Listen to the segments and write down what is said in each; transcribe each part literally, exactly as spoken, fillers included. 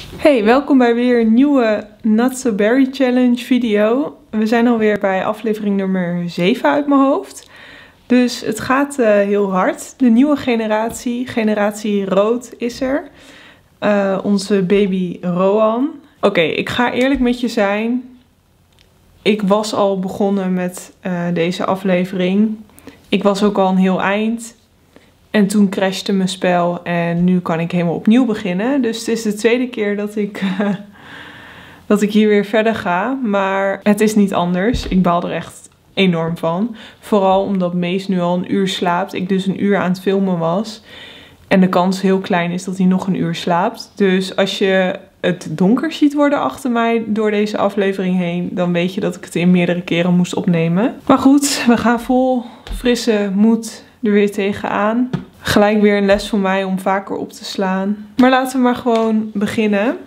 Hey, welkom bij weer een nieuwe Not So Berry Challenge video. We zijn alweer bij aflevering nummer zeven uit mijn hoofd. Dus het gaat uh, heel hard. De nieuwe generatie, generatie rood is er. Uh, onze baby Rohan. Oké, okay, ik ga eerlijk met je zijn. Ik was al begonnen met uh, deze aflevering. Ik was ook al een heel eind. En toen crashte mijn spel en nu kan ik helemaal opnieuw beginnen. Dus het is de tweede keer dat ik, uh, dat ik hier weer verder ga. Maar het is niet anders. Ik baal er echt enorm van. Vooral omdat Mees nu al een uur slaapt. Ik dus een uur aan het filmen was. En de kans heel klein is dat hij nog een uur slaapt. Dus als je het donker ziet worden achter mij door deze aflevering heen, dan weet je dat ik het in meerdere keren moest opnemen. Maar goed, we gaan vol frisse moed er weer tegenaan. Gelijk weer een les voor mij om vaker op te slaan. Maar laten we maar gewoon beginnen.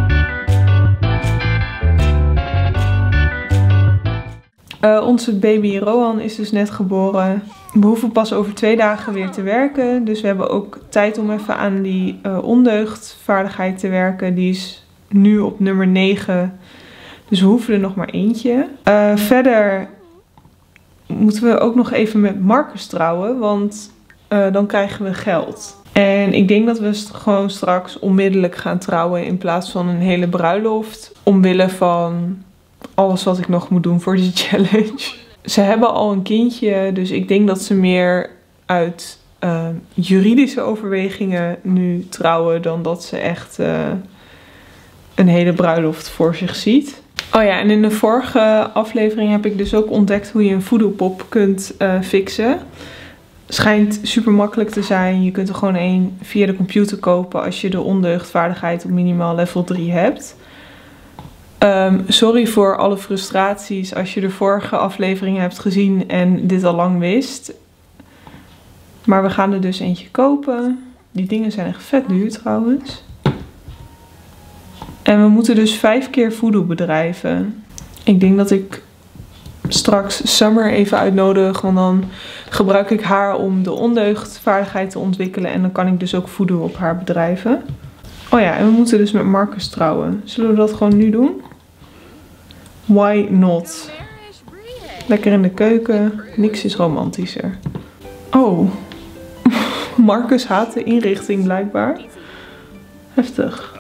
Uh, onze baby Rohan is dus net geboren. We hoeven pas over twee dagen weer te werken. Dus we hebben ook tijd om even aan die uh, ondeugdvaardigheid te werken. Die is nu op nummer negen. Dus we hoeven er nog maar eentje. Uh, verder moeten we ook nog even met Marcus trouwen. Want uh, dan krijgen we geld. En ik denk dat we st- gewoon straks onmiddellijk gaan trouwen in plaats van een hele bruiloft. Omwille van alles wat ik nog moet doen voor die challenge. Ze hebben al een kindje, dus ik denk dat ze meer uit uh, juridische overwegingen nu trouwen dan dat ze echt uh, een hele bruiloft voor zich ziet. Oh ja, en in de vorige aflevering heb ik dus ook ontdekt hoe je een voodoo-pop kunt uh, fixen. Schijnt super makkelijk te zijn. Je kunt er gewoon één via de computer kopen als je de ondeugdvaardigheid op minimaal level drie hebt. Um, sorry voor alle frustraties als je de vorige aflevering hebt gezien en dit al lang wist. Maar we gaan er dus eentje kopen. Die dingen zijn echt vet duur trouwens. En we moeten dus vijf keer voodoo bedrijven. Ik denk dat ik straks Summer even uitnodig, want dan gebruik ik haar om de ondeugdvaardigheid te ontwikkelen. En dan kan ik dus ook voodoo op haar bedrijven. Oh ja, en we moeten dus met Marcus trouwen. Zullen we dat gewoon nu doen? Why not? Lekker in de keuken. Niks is romantischer. Oh. Marcus haat de inrichting blijkbaar. Heftig.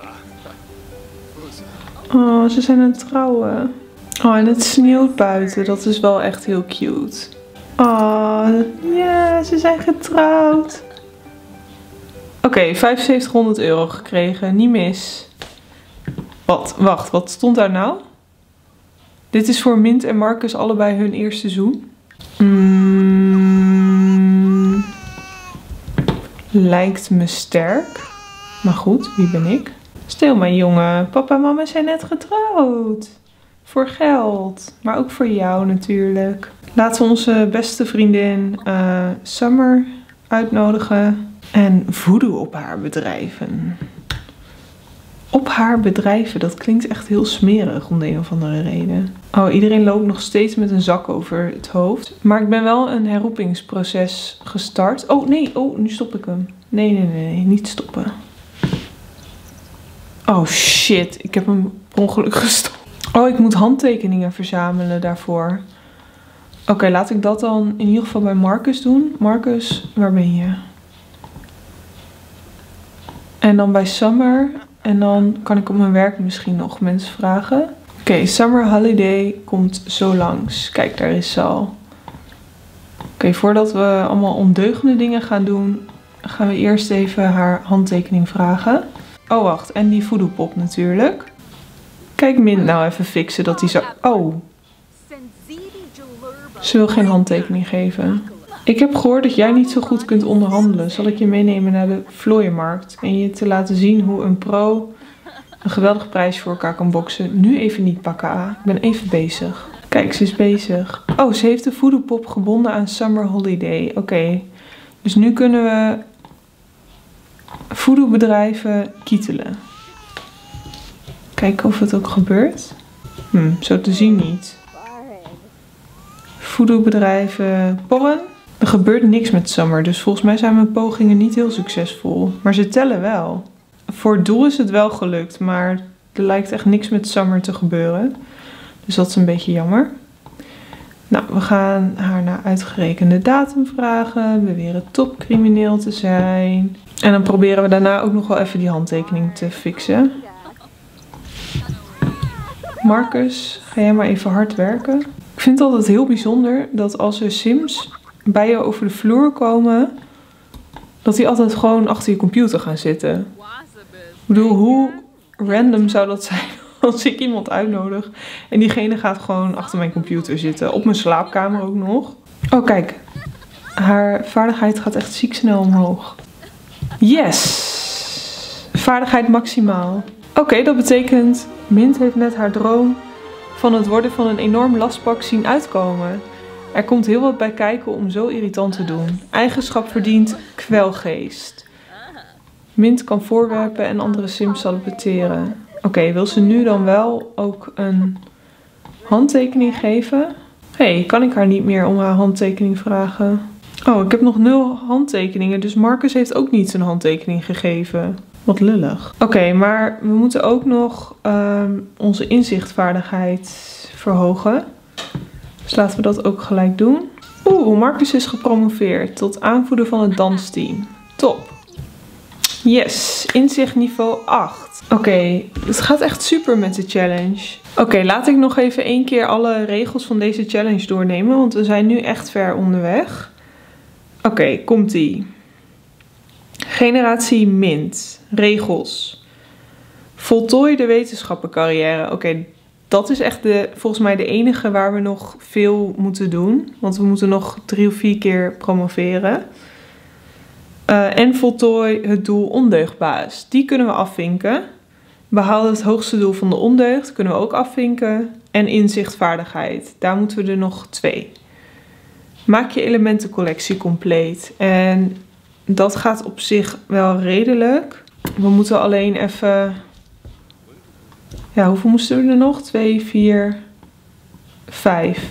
Oh, ze zijn aan het trouwen. Oh, en het sneeuwt buiten. Dat is wel echt heel cute. Oh, ja, ze zijn getrouwd. Oké, okay, vijfenzeventighonderd euro gekregen. Niet mis. Wat? Wacht, wat stond daar nou? Dit is voor Mint en Marcus allebei hun eerste zoen. Mm, lijkt me sterk. Maar goed, wie ben ik? Stil mijn jongen. Papa en mama zijn net getrouwd. Voor geld. Maar ook voor jou natuurlijk. Laten we onze beste vriendin uh, Summer uitnodigen. En voodoo op haar bedrijven. Op haar bedrijven, dat klinkt echt heel smerig om de een of andere reden. Oh, iedereen loopt nog steeds met een zak over het hoofd. Maar ik ben wel een herroepingsproces gestart. Oh nee, oh, nu stop ik hem. Nee, nee, nee, nee, niet stoppen. Oh shit, ik heb hem per ongeluk gestopt. Oh, ik moet handtekeningen verzamelen daarvoor. Oké, okay, laat ik dat dan in ieder geval bij Marcus doen. Marcus, waar ben je? En dan bij Summer. En dan kan ik op mijn werk misschien nog mensen vragen. Oké, okay, Summer Holiday komt zo langs. Kijk, daar is ze al. Oké, okay, voordat we allemaal ondeugende dingen gaan doen, gaan we eerst even haar handtekening vragen. Oh, wacht. En die voodoo-pop natuurlijk. Kijk, Mint nou even fixen dat hij zo... Oh. Ze wil geen handtekening geven. Ik heb gehoord dat jij niet zo goed kunt onderhandelen. Zal ik je meenemen naar de vlooienmarkt en je te laten zien hoe een pro een geweldige prijs voor elkaar kan boksen. Nu even niet pakken, A. Ik ben even bezig. Kijk, ze is bezig. Oh, ze heeft de voodoo-pop gebonden aan Summer Holiday. Oké. Okay. Dus nu kunnen we voodoo-bedrijven kietelen. Kijken of het ook gebeurt. Hm, zo te zien niet. Voodoo-bedrijven porren. Er gebeurt niks met Summer, dus volgens mij zijn mijn pogingen niet heel succesvol. Maar ze tellen wel. voor het doel is het wel gelukt, maar er lijkt echt niks met Summer te gebeuren. Dus dat is een beetje jammer. Nou, we gaan haar naar uitgerekende datum vragen. Beweren topcrimineel te zijn. En dan proberen we daarna ook nog wel even die handtekening te fixen. Marcus, ga jij maar even hard werken. Ik vind het altijd heel bijzonder dat als er Sims bij je over de vloer komen, dat die altijd gewoon achter je computer gaan zitten. Ik bedoel, hoe random zou dat zijn als ik iemand uitnodig en diegene gaat gewoon achter mijn computer zitten. Op mijn slaapkamer ook nog. Oh, kijk. Haar vaardigheid gaat echt ziek snel omhoog. Yes! Vaardigheid maximaal. Oké, okay, dat betekent Mint heeft net haar droom van het worden van een enorm lastpak zien uitkomen. Er komt heel wat bij kijken om zo irritant te doen. Eigenschap verdient kwelgeest. Mint kan voorwerpen en andere Sims saluteren. Oké, okay, wil ze nu dan wel ook een handtekening geven? Hé, hey, kan ik haar niet meer om haar handtekening vragen? Oh, ik heb nog nul handtekeningen, dus Marcus heeft ook niet zijn handtekening gegeven. Wat lullig. Oké, okay, maar we moeten ook nog um, onze inzichtvaardigheid verhogen. Dus laten we dat ook gelijk doen. Oeh, Marcus is gepromoveerd tot aanvoerder van het dansteam. Top. Yes, inzicht niveau acht. Oké, okay, het gaat echt super met de challenge. Oké, okay, laat ik nog even één keer alle regels van deze challenge doornemen, want we zijn nu echt ver onderweg. Oké, okay, komt-ie. Generatie Mint. Regels. Voltooi de wetenschappencarrière. Oké, okay, dat is echt de, volgens mij de enige waar we nog veel moeten doen. Want we moeten nog drie of vier keer promoveren. Uh, en voltooi het doel ondeugdbaas. Die kunnen we afvinken. Behaal het hoogste doel van de ondeugd. Kunnen we ook afvinken. En inzichtvaardigheid. Daar moeten we er nog twee. Maak je elementencollectie compleet. En dat gaat op zich wel redelijk. We moeten alleen even... Ja, hoeveel moesten we er nog? twee, vier, vijf,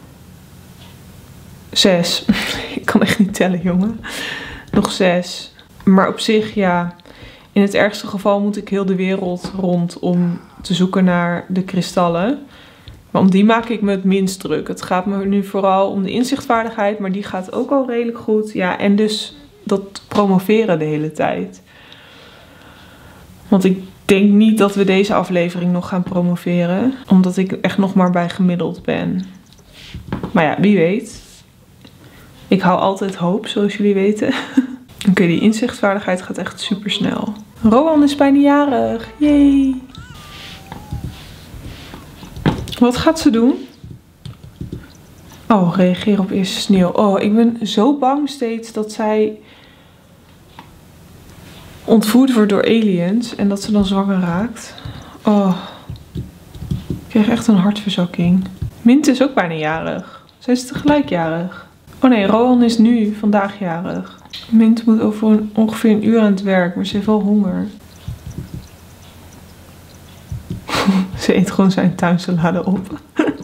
zes. Ik kan echt niet tellen, jongen. Nog zes. Maar op zich, ja, in het ergste geval moet ik heel de wereld rond om te zoeken naar de kristallen. Maar om die maak ik me het minst druk. Het gaat me nu vooral om de inzichtvaardigheid, maar die gaat ook al redelijk goed. Ja, en dus dat promoveren de hele tijd. Want ik denk niet dat we deze aflevering nog gaan promoveren, omdat ik echt nog maar bij gemiddeld ben. Maar ja, wie weet. Ik hou altijd hoop, zoals jullie weten. Oké, okay, die inzichtvaardigheid gaat echt super snel. Rowan is bijna jarig. Yay! Wat gaat ze doen? Oh, reageer op eerste sneeuw. Oh, ik ben zo bang steeds dat zij ontvoerd wordt door aliens en dat ze dan zwanger raakt. Oh, ik krijg echt een hartverzakking. Mint is ook bijna jarig. Zijn ze tegelijk jarig? Oh nee, Rowan is nu vandaag jarig. Mint moet over een, ongeveer een uur aan het werk, maar ze heeft wel honger. Ze eet gewoon zijn tuinsalade op.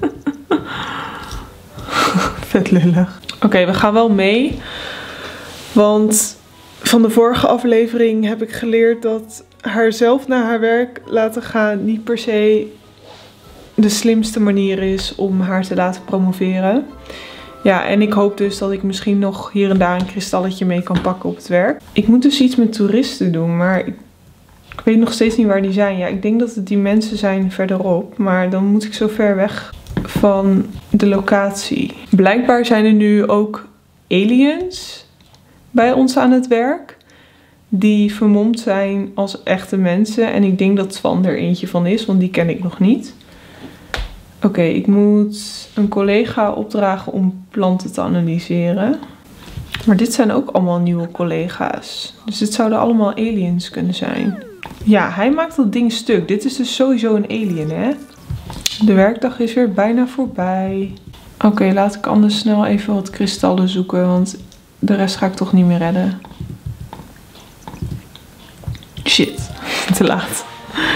Vet lullig. Oké, okay, we gaan wel mee. Want van de vorige aflevering heb ik geleerd dat haar zelf naar haar werk laten gaan niet per se de slimste manier is om haar te laten promoveren. Ja, en ik hoop dus dat ik misschien nog hier en daar een kristalletje mee kan pakken op het werk. Ik moet dus iets met toeristen doen, maar ik, ik weet nog steeds niet waar die zijn. Ja, ik denk dat het die mensen zijn verderop, maar dan moet ik zo ver weg van de locatie. Blijkbaar zijn er nu ook aliens bij ons aan het werk, die vermomd zijn als echte mensen. En ik denk dat Twan er eentje van is, want die ken ik nog niet. Oké, okay, ik moet een collega opdragen om planten te analyseren. Maar dit zijn ook allemaal nieuwe collega's. Dus dit zouden allemaal aliens kunnen zijn. Ja, hij maakt dat ding stuk. Dit is dus sowieso een alien, hè? De werkdag is weer bijna voorbij. Oké, okay, laat ik anders snel even wat kristallen zoeken, want de rest ga ik toch niet meer redden. Shit, te laat.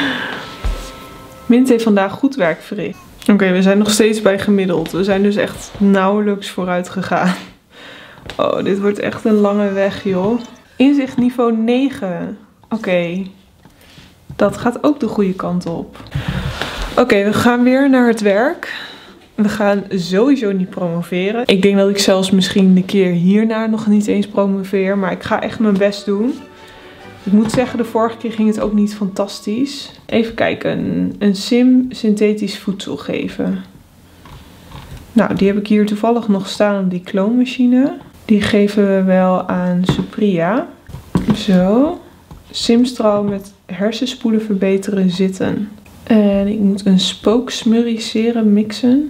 Mint heeft vandaag goed werk verricht. Oké, okay, we zijn nog steeds bij gemiddeld. We zijn dus echt nauwelijks vooruit gegaan. Oh, dit wordt echt een lange weg, joh. Inzicht niveau negen. Oké. Okay. Dat gaat ook de goede kant op. Oké, okay, we gaan weer naar het werk. We gaan sowieso niet promoveren. Ik denk dat ik zelfs misschien de keer hierna nog niet eens promoveer. Maar ik ga echt mijn best doen. Ik moet zeggen, de vorige keer ging het ook niet fantastisch. Even kijken. Een, een sim synthetisch voedsel geven. Nou, die heb ik hier toevallig nog staan op die kloonmachine. Die geven we wel aan Supriya. Zo. Simstral met hersenspoelen verbeteren zitten. En ik moet een spooksmurrie serum mixen.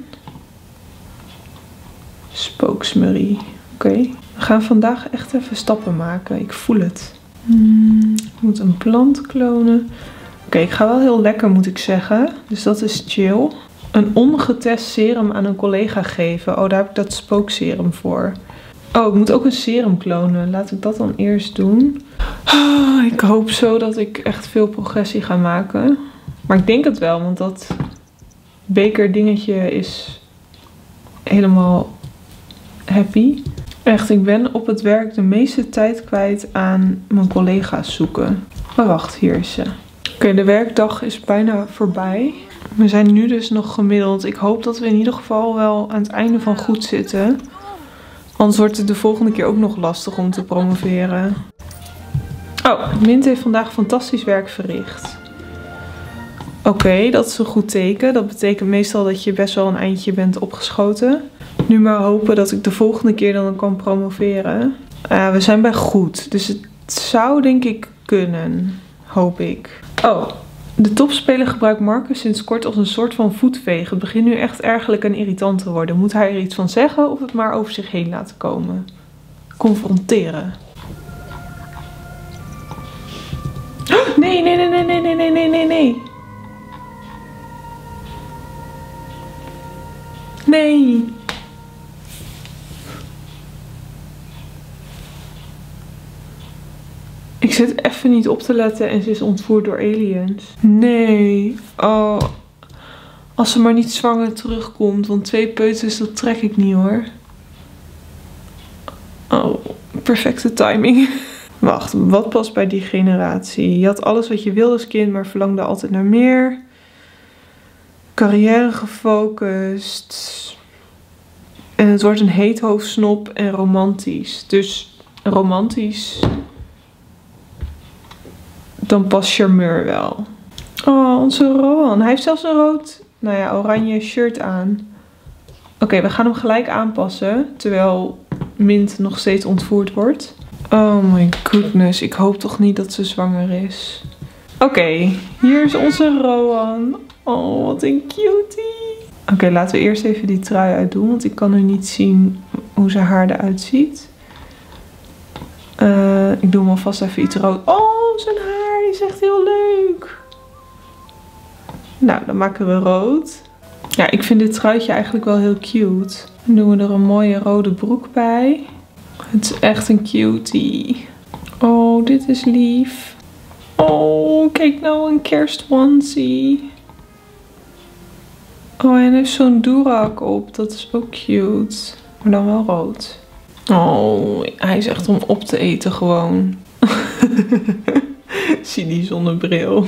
Spooksmurrie. Oké. Okay. We gaan vandaag echt even stappen maken. Ik voel het. Hmm, ik moet een plant klonen. Oké, okay, ik ga wel heel lekker, moet ik zeggen. Dus dat is chill. Een ongetest serum aan een collega geven. Oh, daar heb ik dat spookserum voor. Oh, ik moet ook een serum klonen. Laat ik dat dan eerst doen. Oh, ik hoop zo dat ik echt veel progressie ga maken. Maar ik denk het wel, want dat beker dingetje is helemaal happy. Echt, ik ben op het werk de meeste tijd kwijt aan mijn collega's zoeken. Maar wacht, hier is ze. Oké, okay, de werkdag is bijna voorbij. We zijn nu dus nog gemiddeld. Ik hoop dat we in ieder geval wel aan het einde van goed zitten. Anders wordt het de volgende keer ook nog lastig om te promoveren. Oh, Mint heeft vandaag fantastisch werk verricht. Oké, okay, dat is een goed teken. Dat betekent meestal dat je best wel een eindje bent opgeschoten. Nu maar hopen dat ik de volgende keer dan kan promoveren. Uh, we zijn bij goed. Dus het zou denk ik kunnen. Hoop ik. Oh, de topspeler gebruikt Marcus sinds kort als een soort van voetveeg. Het begint nu echt ergerlijk en irritant te worden. Moet hij er iets van zeggen of het maar over zich heen laten komen? Confronteren. Nee, nee, nee, nee, nee, nee, nee, nee, nee, nee. Nee. Ik zit even niet op te letten en ze is ontvoerd door aliens. Nee. Oh. Als ze maar niet zwanger terugkomt. Want twee peuters, dat trek ik niet hoor. Oh. Perfecte timing. Wacht, wat past bij die generatie? Je had alles wat je wilde als kind, maar verlangde altijd naar meer. Carrière gefocust. En het wordt een heethoofdsnop en romantisch. Dus romantisch. Dan past charmeur wel. Oh, onze Rohan. Hij heeft zelfs een rood, nou ja, oranje shirt aan. Oké, okay, we gaan hem gelijk aanpassen. Terwijl Mint nog steeds ontvoerd wordt. Oh my goodness. Ik hoop toch niet dat ze zwanger is. Oké, okay, hier is onze Rohan. Oh, wat een cutie. Oké, okay, laten we eerst even die trui uitdoen. Want ik kan nu niet zien hoe zijn haar eruit ziet. Uh, ik doe hem alvast even iets rood. Oh, zijn haar is echt heel leuk. Nou, dan maken we rood. Ja, ik vind dit truitje eigenlijk wel heel cute. Dan doen we er een mooie rode broek bij. Het is echt een cutie. Oh, dit is lief. Oh, kijk nou, een kerstonesie. Oh, en hij heeft zo'n doerak op. Dat is ook cute. Maar dan wel rood. Oh, hij is echt om op te eten gewoon. Zie die zonnebril.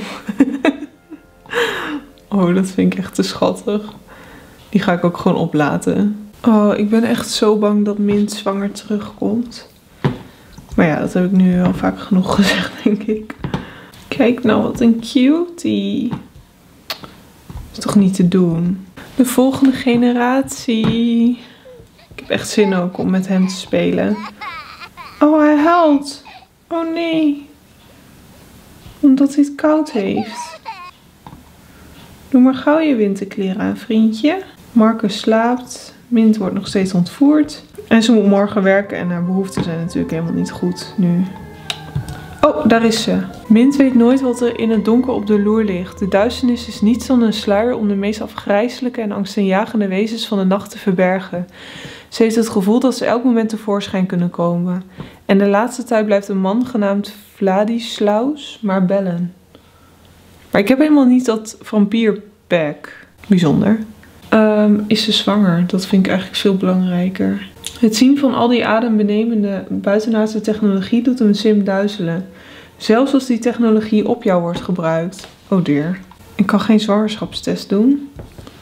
Oh, dat vind ik echt te schattig. Die ga ik ook gewoon oplaten. Oh, ik ben echt zo bang dat Mint zwanger terugkomt. Maar ja, dat heb ik nu al vaak genoeg gezegd, denk ik. Kijk nou, wat een cutie. Dat is toch niet te doen. De volgende generatie. Ik heb echt zin ook om met hem te spelen. Oh, hij huilt. Oh nee. Omdat hij het koud heeft. Doe maar gauw je winterkleren aan, vriendje. Marcus slaapt. Mint wordt nog steeds ontvoerd. En ze moet morgen werken en haar behoeften zijn natuurlijk helemaal niet goed nu. Oh, daar is ze. Mint weet nooit wat er in het donker op de loer ligt. De duisternis is niets dan een sluier om de meest afgrijselijke en angstaanjagende wezens van de nacht te verbergen. Ze heeft het gevoel dat ze elk moment tevoorschijn kunnen komen. En de laatste tijd blijft een man genaamd Vladislaus maar bellen. Maar ik heb helemaal niet dat vampierpack. Bijzonder. Um, is ze zwanger? Dat vind ik eigenlijk veel belangrijker. Het zien van al die adembenemende buitenaardse technologie doet een sim duizelen. Zelfs als die technologie op jou wordt gebruikt. Oh dear. Ik kan geen zwangerschapstest doen.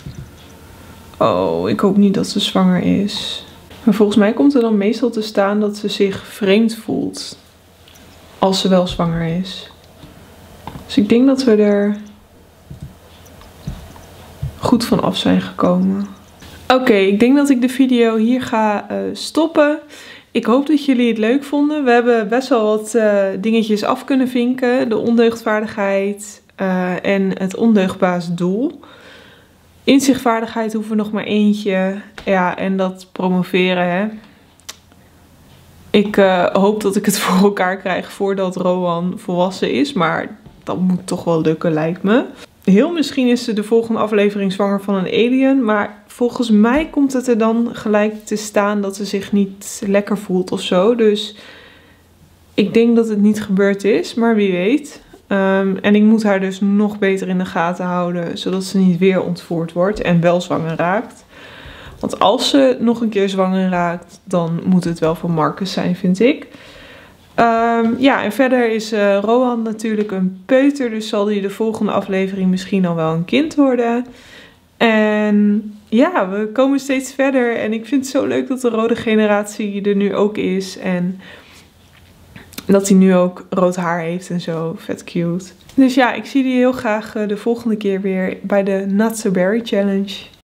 Oh, ik hoop niet dat ze zwanger is. Maar volgens mij komt er dan meestal te staan dat ze zich vreemd voelt. Als ze wel zwanger is. Dus ik denk dat we er goed van af zijn gekomen. Oké, okay, ik denk dat ik de video hier ga uh, stoppen. Ik hoop dat jullie het leuk vonden. We hebben best wel wat uh, dingetjes af kunnen vinken. De ondeugdvaardigheid uh, en het ondeugdbaas doel. Inzichtvaardigheid hoeven we nog maar eentje. Ja, en dat promoveren, hè. Ik uh, hoop dat ik het voor elkaar krijg voordat Rowan volwassen is. Maar dat moet toch wel lukken, lijkt me. Heel misschien is ze de volgende aflevering zwanger van een alien. Maar volgens mij komt het er dan gelijk te staan dat ze zich niet lekker voelt of zo. Dus ik denk dat het niet gebeurd is, maar wie weet. Um, en ik moet haar dus nog beter in de gaten houden, zodat ze niet weer ontvoerd wordt en wel zwanger raakt. Want als ze nog een keer zwanger raakt, dan moet het wel van Marcus zijn, vind ik. Um, ja, en verder is uh, Rowan natuurlijk een peuter, dus zal hij de volgende aflevering misschien al wel een kind worden. En ja, we komen steeds verder en ik vind het zo leuk dat de rode generatie er nu ook is. En dat hij nu ook rood haar heeft en zo, vet cute. Dus ja, ik zie jullie heel graag de volgende keer weer bij de Not So Berry Challenge.